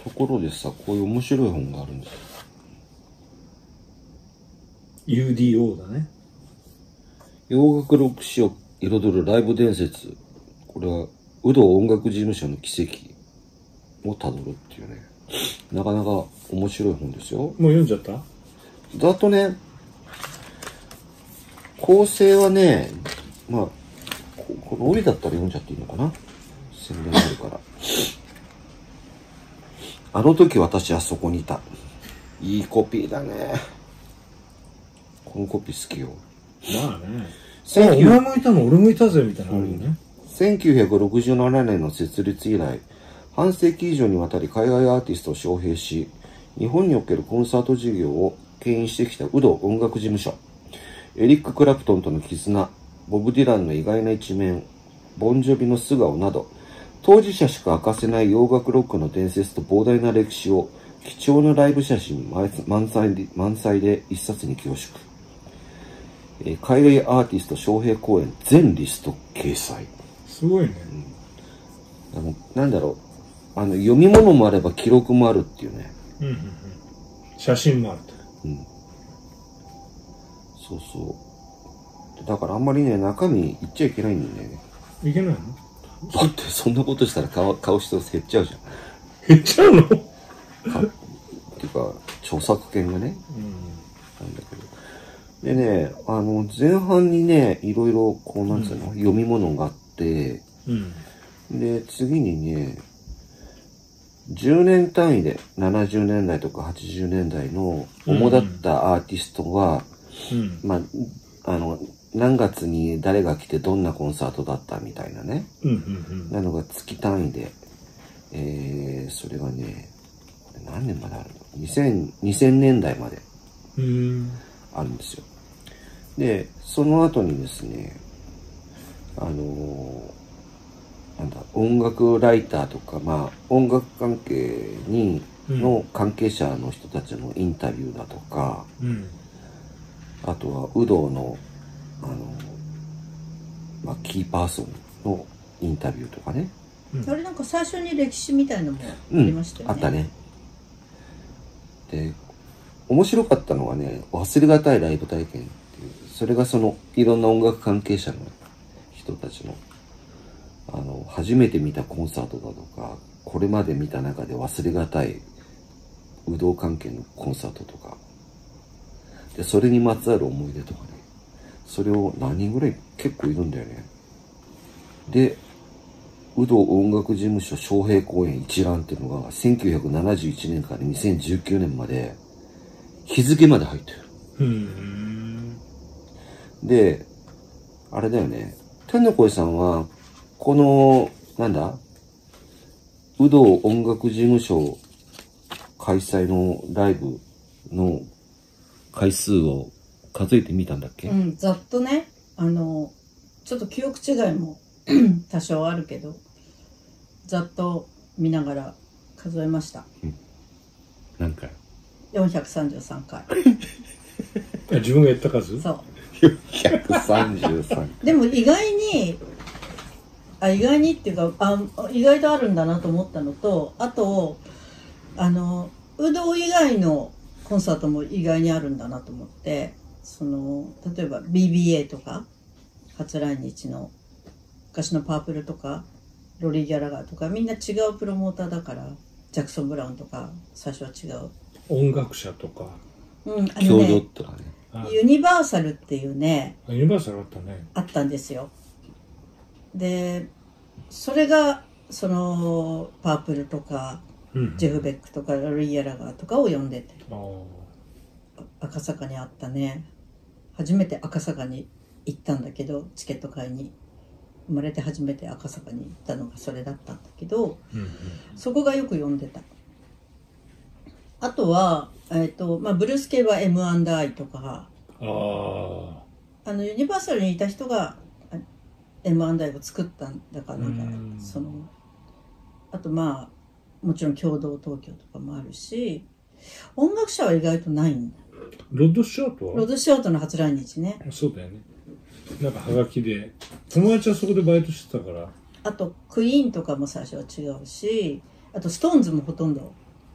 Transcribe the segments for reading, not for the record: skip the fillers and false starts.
ところでさ、こういう面白い本があるんですよ。 UDO だね。 洋楽ロック史を彩るライブ伝説。これは有働音楽事務所の奇跡をたどるっていうね、なかなか面白い本ですよ。 もう読んじゃった？ だとね、構成はね、まあこの折だったら読んじゃっていいのかな、宣伝があるから。あの時私はそこにいた。いいコピーだね。このコピー好きよ。 まあね。お前もいたの俺もいたぜみたいなのあるよね。 1967年の設立以来、半世紀以上にわたり海外アーティストを招聘し、日本におけるコンサート事業を牽引してきた有働音楽事務所。エリック・クラプトンとの絆、ボブ・ディランの意外な一面、ボンジョビの素顔など、当事者しか明かせない洋楽ロックの伝説と膨大な歴史を貴重なライブ写真満載で一冊に凝縮。海外アーティスト招聘公演全リスト掲載。 すごいね。 なんだろう、読み物もあれば記録もあるっていうね。 写真もあると。 そうそう。だからあんまりね、中身言っちゃいけないんだよね。 いけないの？ だってそんなことしたら買う人減っちゃうじゃん。 減っちゃうの？ っていうか、著作権がね。なんだけど。でね、前半にね、いろいろこう、なんつうの、読み物があって、で、次にね、10年単位で70年代とか80年代の主だったアーティストは、まあ、何月に誰が来てどんなコンサートだったみたいなね、なのが月単位で、それがね、何年まであるの 2000年代まであるんですよ。で、その後にですね、音楽ライターとか、まあ、音楽関係の関係者の人たちのインタビューだとか、あとは、有働の、まあ、キーパーソンのインタビューとかね。 あれなんか最初に歴史みたいのもありましたよね。 あったね。で、面白かったのはね、忘れがたいライブ体験っていう、それがその、いろんな音楽関係者の人たちの、初めて見たコンサートだとか、これまで見た中で忘れがたい、有働関係のコンサートとか、で、それにまつわる思い出とかね、それを何人ぐらい結構いるんだよね。で、有働音楽事務所招聘公演一覧っていうのが、1971年から2019年まで、日付まで入ってる。で、あれだよね。天の声さんは、この、なんだ有働音楽事務所開催のライブの回数を数えてみたんだっけ？ ざっとね、ちょっと記憶違いも多少あるけど、ざっと見ながら数えました。 何回 ？433回。 自分がやった数？ そう。 433。 でも意外にっていうか、意外とあるんだなと思ったのと、あと、有働以外のコンサートも意外にあるんだなと思って、例えば BBA とか、初来日の昔のパープルとか、ロリー・ギャラガーとか、みんな違うプロモーターだから、ジャクソン・ブラウンとか、最初は違う。 音楽者とか。 共同ってのはね。 ユニバーサルっていうね。 ユニバーサルあったね。 あったんですよ。で、それが、パープルとか、ジェフ・ベックとか、ロリー・ギャラガーとかを呼んでて。赤坂にあったね。初めて赤坂に行ったんだけど、チケット買いに。生まれて初めて赤坂に行ったのがそれだったんだけど、そこがよく読んでた。あとは、まあ、ブルース系は M&I とか、ユニバーサルにいた人が M&I を作ったんだから、なんかあとまあもちろん共同東京とかもあるし、音楽者は意外とないんだ。 ロッド・ショートは？ ロッド・ショートの初来日ね。 そうだよね。なんかハガキで友達はそこでバイトしてたから。 あとクイーンとかも最初は違うし、あとストーンズもほとんど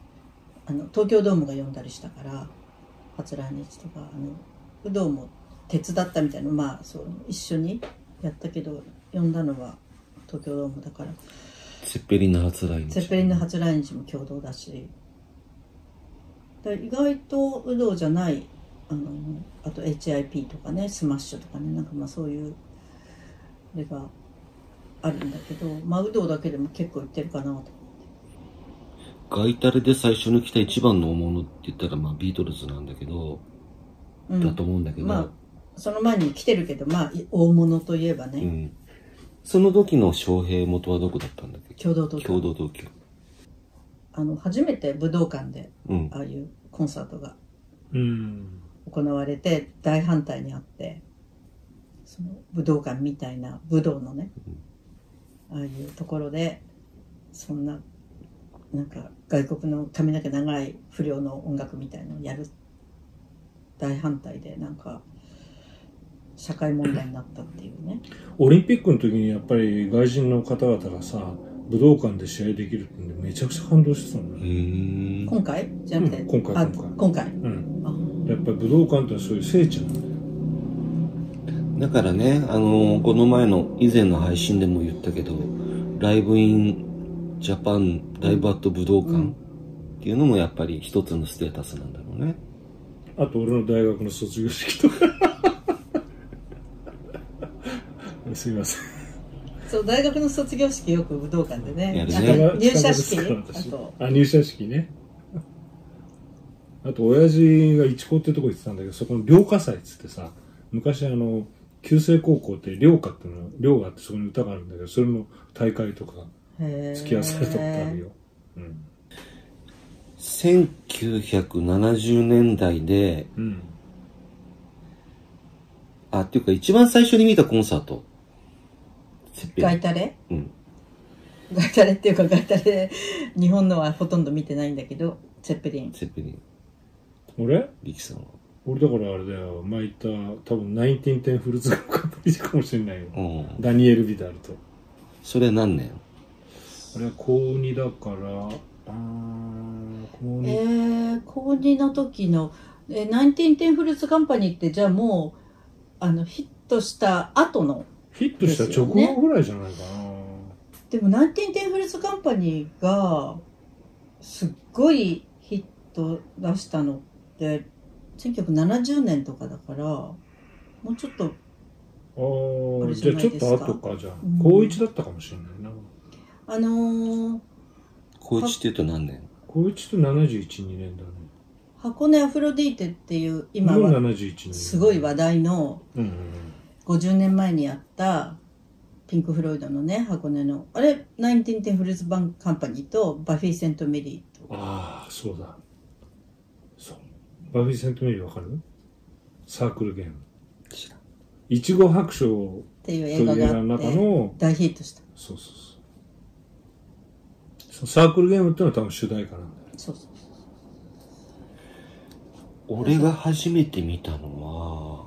東京ドームが呼んだりしたから初来日とか武道も手伝ったみたいな、まあそう一緒にやったけど呼んだのは東京ドームだから。 ゼッペリンの初来日。 ゼッペリンの初来日も共同だし、意外と武道じゃないあと HIP とかね、スマッシュとかね、なんかまあそういうあれがあるんだけど、まあ武道だけでも結構いってるかなと思って。 ガイタレで最初に来た一番の大物って言ったらまあビートルズなんだけど、だと思うんだけど、 まあその前に来てるけど、まあ大物といえばね、 その時の翔平元はどこだったんだっけ？ 共同東京。 共同東京。 初めて武道館で、ああいうコンサートが行われて大反対にあって、その武道館みたいな武道のね、ああいうところでそんななんか外国の髪の毛長い不良の音楽みたいのをやる大反対で、なんか社会問題になったっていうね。 オリンピックの時にやっぱり外人の方々がさ、武道館で試合できるってんでめちゃくちゃ感動してたのね。 今回じゃなくて、 今回やっぱり武道館ってそういう聖地なんだよ。 だからね、この前の以前の配信でも言ったけど、ライブインジャパン、ライブアット武道館っていうのもやっぱり一つのステータスなんだろうね。 あと俺の大学の卒業式とかすいません。 そう、大学の卒業式よく武道館でね。 やるね。 入社式。 入社式ね。あと親父が一高ってとこ行ってたんだけど、そこの寮歌祭っつってさ、昔旧制高校って寮歌っていうの、寮があってそこに歌があるんだけど、それの大会とか付き合わされたことあるよ。 1970年代で、っていうか一番最初に見たコンサート。 ガイタレ？ガイタレっていうかガイタレ、日本のはほとんど見てないんだけど、ゼッペリン。 俺？ リキさんは。 俺だからあれだよ、前言った多分1910フルーツカンパニーかもしれないよ。ダニエル・ビダルと。 それ何年？ あれは高2だから、 高2の時の、1910フルーツカンパニーってじゃあもう、ヒットした後の、 ヒットした直後ぐらいじゃないかな。 でも1910フルーツカンパニーがすっごいヒット出したのって1970年とかだから、もうちょっとあれじゃないですか。 じゃあちょっと後か。じゃあ高1だったかもしれないな。 高1って言うと何年？ 高1と71、2年だね。 箱根アフロディーテっていう今はすごい話題の50年前にやったピンク・フロイドのね、箱根のあれ1910フルーツカンパニーとバフィー・セント・メリーと。 ああ、そうだ。そう。バフィー・セント・メリーわかる？サークルゲーム。いちご白書っていう映画があって大ヒットした。 そう。サークルゲームってのは多分主題歌なんだよ。 そう。 俺が初めて見たのは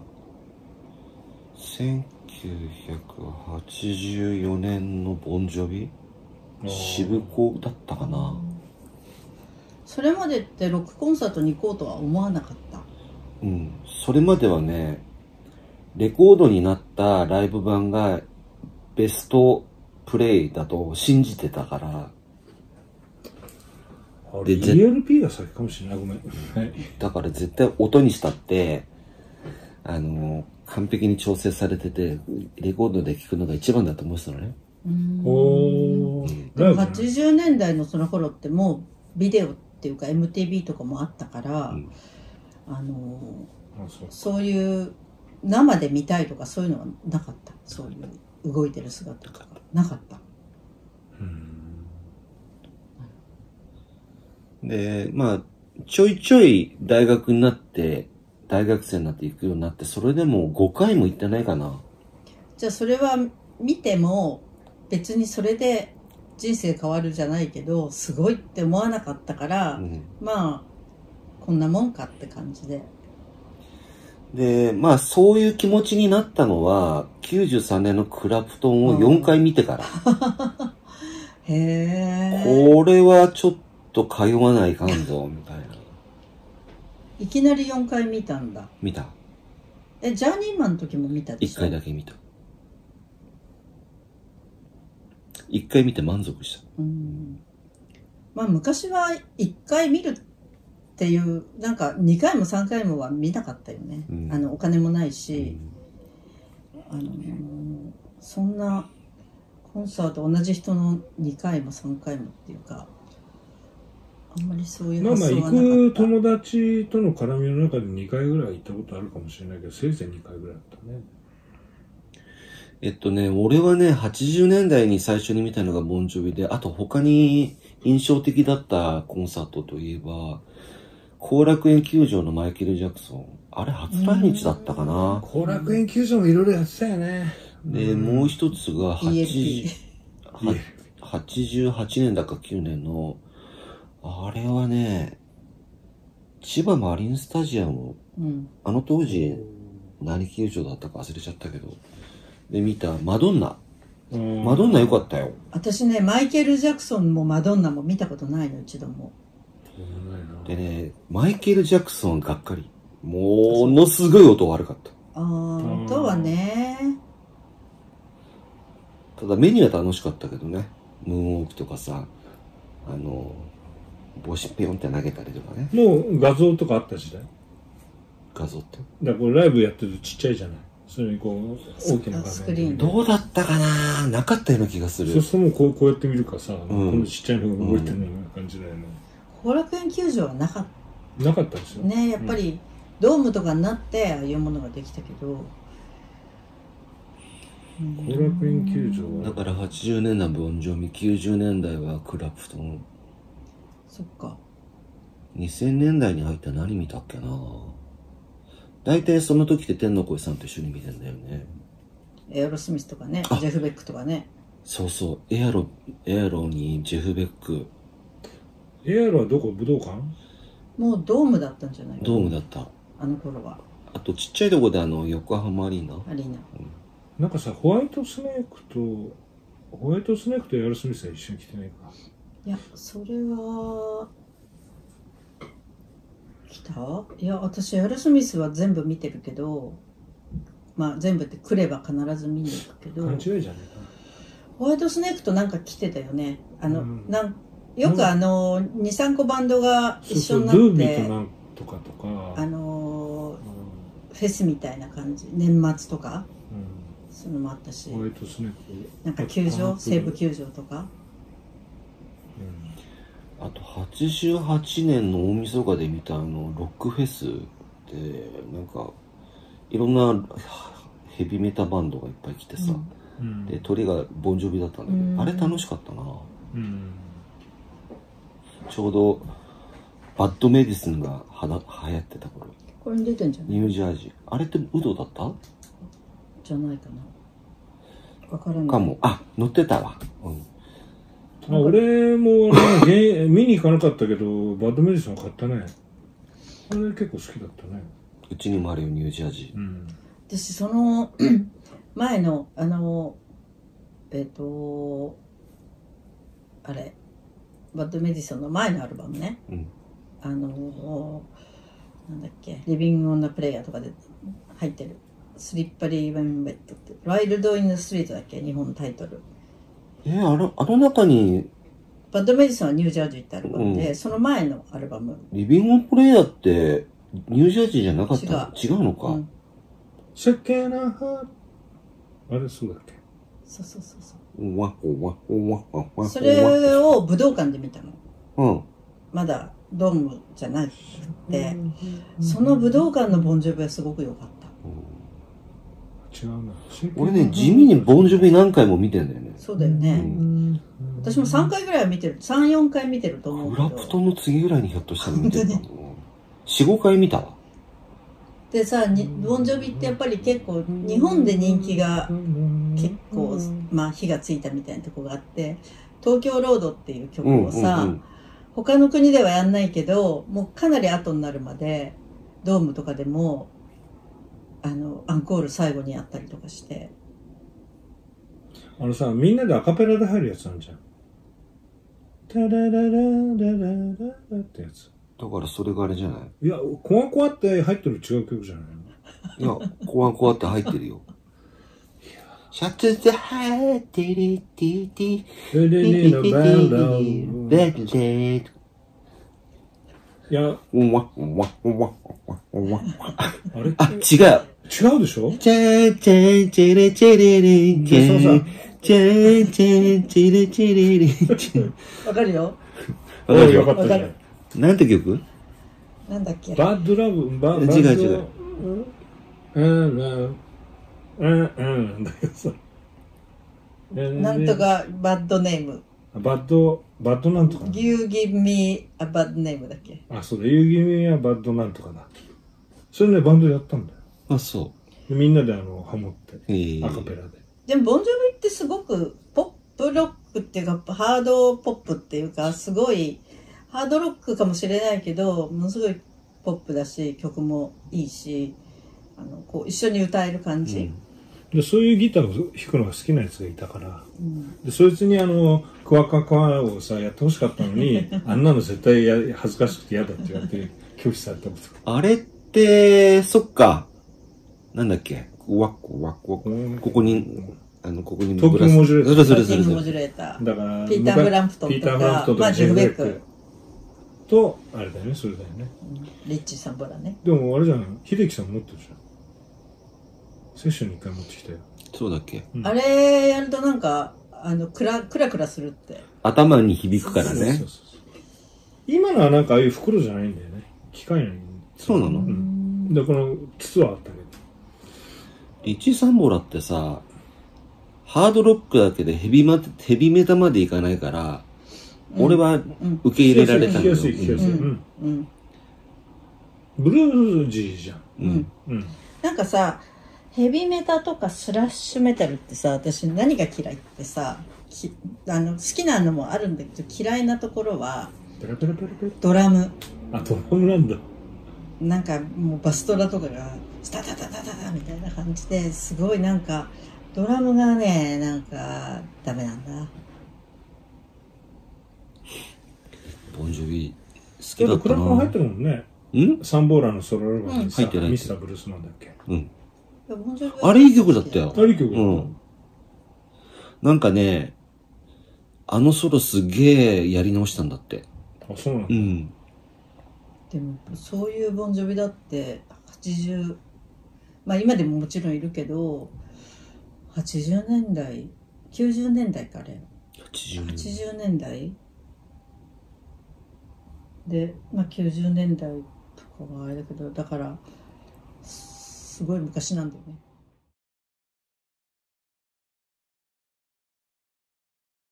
1984年のボンジョビ渋港だったかな。 それまでってロックコンサートに行こうとは思わなかった？ それまではね、レコードになったライブ版がベストプレイだと信じてたから。 で ELP が先かもしれない。ごめん。 だから絶対音にしたって完璧に調整されててレコードで聴くのが一番だと思ってたのね。 でも80年代のその頃ってもうビデオっていうか MTV とかもあったから、そういう生で見たいとかそういうのはなかった。そういう動いてる姿とかなかった。 で、まあ、ちょいちょい大学になって、大学生になって行くようになって、それでも5回も行ってないかな。 じゃあそれは見ても別にそれで人生変わるじゃないけど、すごいって思わなかったから、まあ、こんなもんかって感じで。 で、まあそういう気持ちになったのは、93年のクラプトンを4回見てから。 へー。 これはちょっとと通わないかんぞみたいな。 いきなり4回見たんだ。 見た。 ジャーニーマンの時も見たでしょ。 1回だけ見た。1回見て満足した。 まあ昔は1回見るっていう、なんか2回も3回もは見なかったよね。お金もないし、そんなコンサート同じ人の2回も3回もっていうか、あんまりそういう発想はなかった。 行く友達との絡みの中で2回ぐらい行ったことあるかもしれないけど、せいぜい2回ぐらいだったね。 俺はね、80年代に最初に見たのがボンジョビで、あと他に印象的だったコンサートといえば、後楽園球場のマイケル・ジャクソン。あれ初来日だったかな。 後楽園球場もいろいろやってたよね。 で、もう一つが88年だか9年の、あれはね、千葉マリンスタジアム、あの当時何球場だったか忘れちゃったけど、で見たマドンナ。マドンナ良かったよ。 私ね、マイケル・ジャクソンもマドンナも見たことないの、一度も。 でね、マイケル・ジャクソンがっかり。ものすごい音悪かった。 音はね。 ただメニューは楽しかったけどね。ムーンウォークとかさ、帽子ピョンって投げたりとかね。 もう画像とかあった時代？ 画像って。 だからこれライブやってるとちっちゃいじゃない。それにこう大きな画面。 どうだったかな、なかったような気がする。 そうするともうこうやって見るかさ、このちっちゃいのが動いてるような感じだよね。 後楽園球場はなかったですよね。やっぱりドームとかになってああいうものができたけど、 後楽園球場はだから80年代ボンジョビ、90年代はクラプトン。 そっか。 2000年代に入ったら何見たっけな。大体その時って天の声さんと一緒に見てんだよね。 エアロスミスとかね、ジェフ・ベックとかね。 そうそう、エアロにジェフ・ベック。 エアロはどこ？武道館？ もうドームだったんじゃない？ ドームだった。 あの頃は。 あとちっちゃいとこで横浜アリーナ。 なんかさ、ホワイトスネークとエアロスミスは一緒に来てないか。 いや、それは来た？いや、私エアロスミスは全部見てるけど、まあ全部って来れば必ず見に行くけど。 勘違いじゃねえか。 ホワイトスネークとなんか来てたよね。よく2、3個バンドが一緒になって、 ドゥービーとなんとかとか、 フェスみたいな感じ、年末とか、そういうのもあったし、 ホワイトスネークなんか球場、西武球場とか、 あと88年の大晦日で見たロックフェスでなんかいろんなヘビメタバンドがいっぱい来てさ、で鳥がボンジョビだったんだけど、あれ楽しかったな。ちょうどバッドメディスンが流行ってた頃。 これに出てんじゃない？ ニュージャージー。あれってウドだった？ じゃないかな。わからない。 かも。乗ってたわ。 俺も見に行かなかったけど、バッドメディスンは買ったね。あれ結構好きだったね。 うちにもあるよ、ニュージャージー。 私その前のあれバッドメディソンの前のアルバムね、なんだっけ、リビング・オン・ザ・プレイヤーとかで入ってるスリッパリー・ウェン・ベッドって、ワイルド・イン・ザ・ストリートだっけ、日本のタイトル。 あの中にバッドメディソンはニュージャージーってアルバムで、その前のアルバムリビング・オン・プレイヤーってニュージャージーじゃなかった？違うのか。 セケナハあれそうだっけ。 そう。 それを武道館で見たの。まだドームじゃなくて、その武道館のボンジョビはすごく良かった。 違うな。 俺ね、地味にボンジョビ何回も見てんだよね。 そうだよね。私も3回ぐらいは見てる。3、4回見てると思うけど。 クラプトンの次ぐらいにひょっとしたら見てるかも。4、5回見たわ。 でさ、ボンジョビってやっぱり結構日本で人気が結構火がついたみたいなとこがあって、東京ロードっていう曲をさ、他の国ではやんないけど、もうかなり後になるまでドームとかでもアンコール最後にやったりとかして、 さ、みんなでアカペラで入るやつなんじゃん。 タラララララララってやつ。 だからそれがあれじゃない？ いや、コワコワって入ってる違う曲じゃないいの？ や、コワコワって入ってるよ。シャツで入ってるティティティティティティベッレート。 いや、 わわわわわ。 あれあ、違う。 違うでしょ？ チャンチャンチレチレレンチャンチャンチャンチレチレレンチャン。 わかるよ。 わかるよ。わかったよ。 なんて曲？ なんだっけ。 バッドラブ、 違う。 だけどさ。 なんとかバッドネーム。 バッドなんとか。 You give me a bad name だっけ。 あ、そうだ。You give me a bad なんとかだ。それね、バンドやったんだよ。 あ、そう。 みんなでハモって、アカペラで。 でも、ボンジョビってすごくポップロックっていうか、ハードポップっていうか、すごい、ハードロックかもしれないけど、ものすごいポップだし、曲もいいし、こう一緒に歌える感じ。 でそういうギターを弾くのが好きなやつがいたから、でそいつにクワカクワをさやってほしかったのにあんなの絶対恥ずかしくて嫌だって言われて拒否されたこと。 あれってそっか、なんだっけ、ワッコワッコ、ここにここに東京モジュレーター、 東京モジュレーター、 だからピーター・フランプトンとか、まあジェフ・ベックとあれだよね、それだよね、 リッチー・サンボラね。 でもあれじゃない、秀樹さん持ってるじゃん、セッションに1回持ってきたよ。 そうだっけ、 あれやるとなんかクラクラするって頭に響くからね。 そう今のはなんかああいう袋じゃないんだよね、機械なんそうなの？ でこの筒はあったけど、 リッチー・サンボラってさ、ハードロックだけでヘビメタまでいかないから、俺は受け入れられたんだよ。 聞きやすい。ブルージーじゃん。 なんかさ、ヘビメタとかスラッシュメタルってさ、私何が嫌いってさ、好きなのもあるんだけど、嫌いなところはドラム。 あ、ドラムなんだ。 なんかもうバストラとかがスタタタタタタみたいな感じですごいなんかドラムがね、なんかダメなんだ。 ボンジョビ好きだったな。 クラップも入ってるもんね。サンボーラのソロアルバムにさ、 入ってない。 ミスターブルースマンだっけ。 あれいい曲だったよ。 あれいい曲だった。 なんかね、ソロすげえやり直したんだって。 あ、そうなんだ。 でもそういうボンジョビだって80、まあ今でももちろんいるけど、80年代90年代かあれ80年代で、まあ90年代とかはあれだけど、だからすごい昔なんだよね。